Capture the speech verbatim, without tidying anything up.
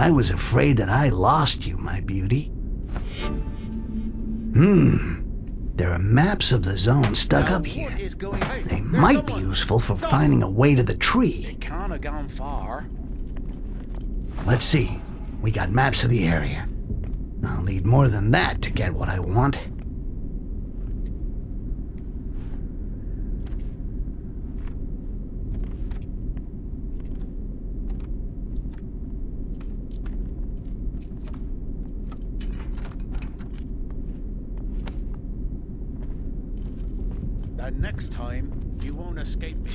I was afraid that I lost you, my beauty. Hmm. There are maps of the zone stuck Now, up here. what is going on? They There's might be someone. useful for Stop. finding a way to the tree. They can't have gone far. Let's see. We got maps of the area. I'll need more than that to get what I want. That next time, you won't escape me.